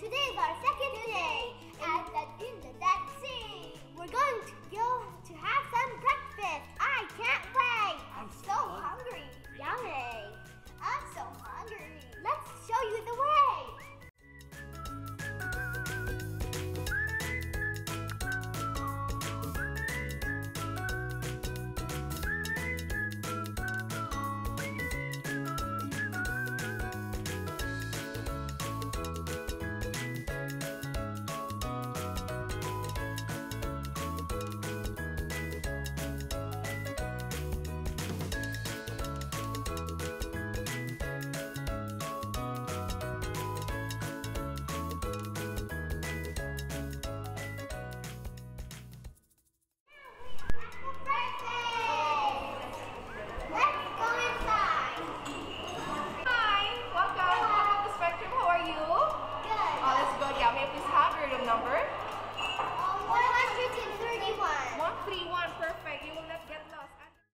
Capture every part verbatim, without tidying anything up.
Today is our second day at the, in the Dead Sea. We're going to go to have some breakfast. I can't wait. I'm so hungry. Yummy. I'm so hungry. Let's show you the way. Number? Um, one thirty-one. one thirty-one, perfect. You will not get lost.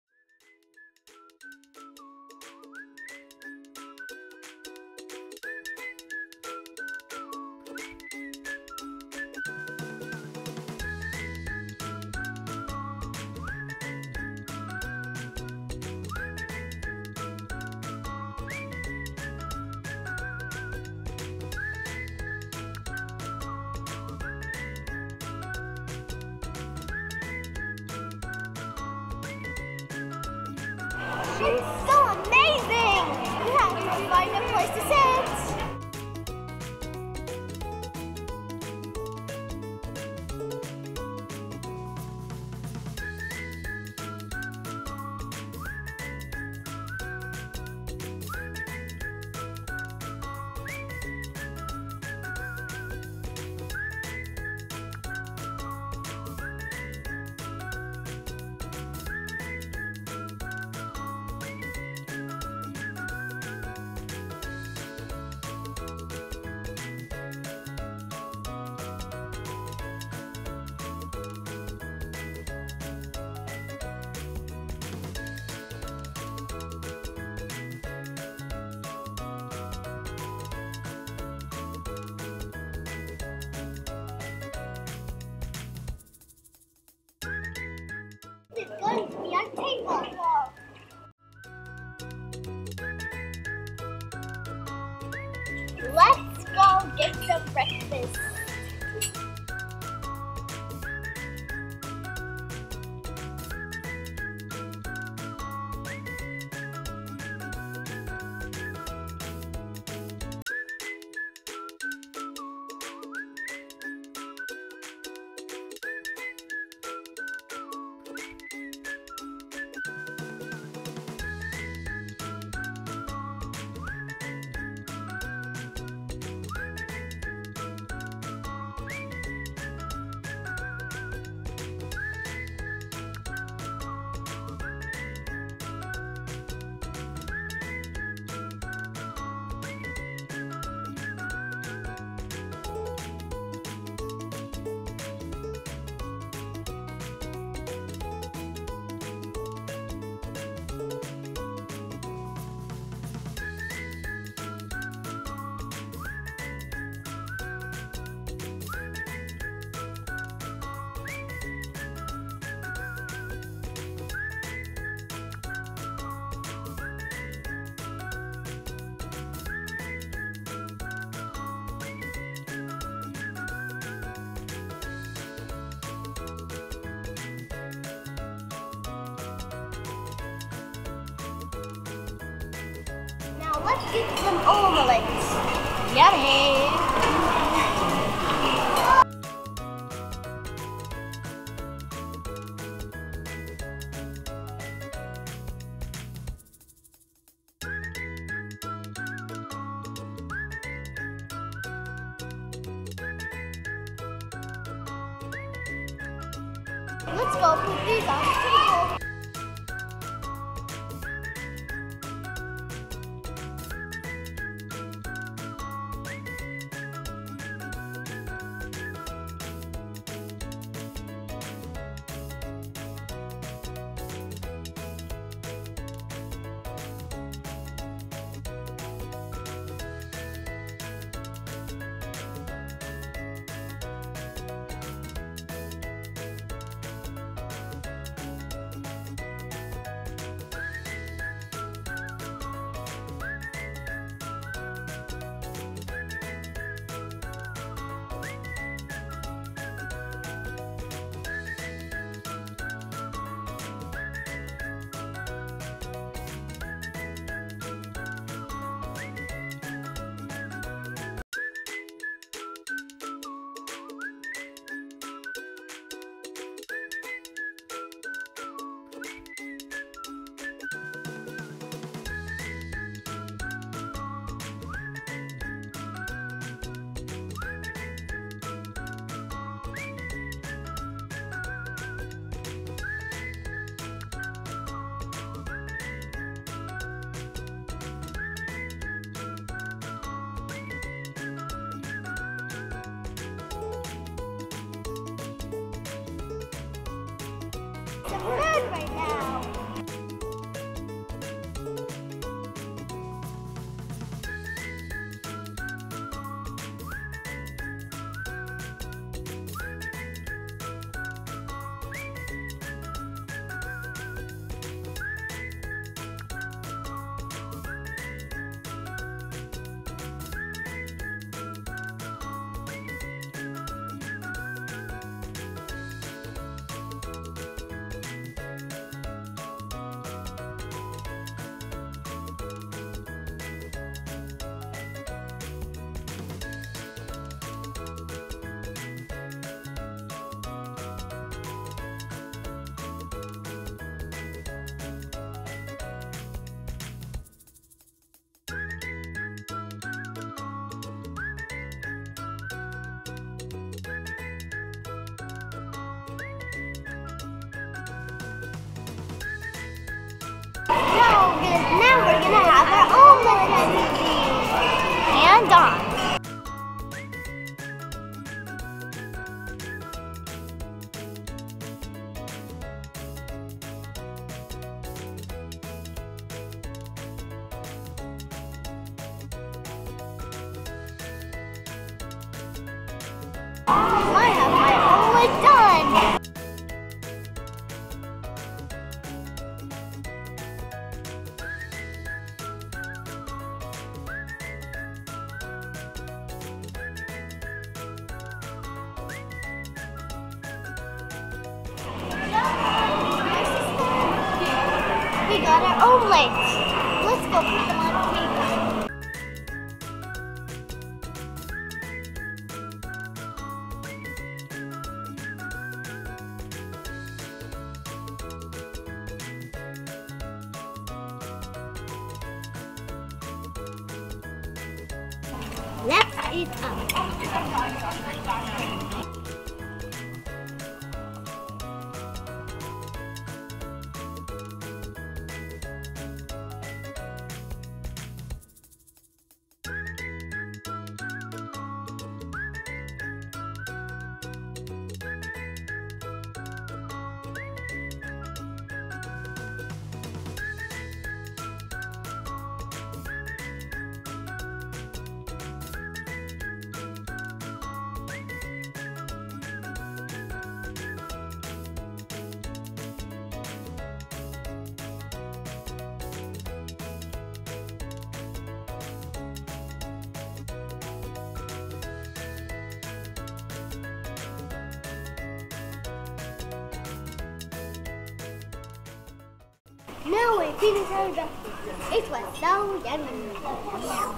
It's so amazing! We have to find a place to sit. This is going to be our table. Let's go get some breakfast. Now let's get some omelets. Yummy! Let's go put these on the table. some food right now. Now we're gonna have our omelet and on. I have my omelet done. We got our omelets. Let's go put them on the table. Let's eat up. Now we finished our breakfast. It was so yummy.